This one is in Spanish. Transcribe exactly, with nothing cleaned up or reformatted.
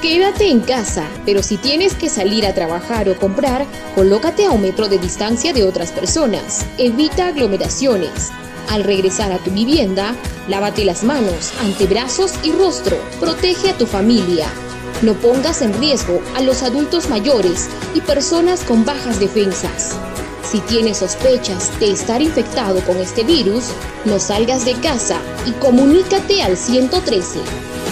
Quédate en casa, pero si tienes que salir a trabajar o comprar, colócate a un metro de distancia de otras personas. Evita aglomeraciones. Al regresar a tu vivienda, lávate las manos, antebrazos y rostro. Protege a tu familia. No pongas en riesgo a los adultos mayores y personas con bajas defensas. Si tienes sospechas de estar infectado con este virus, no salgas de casa y comunícate al ciento trece.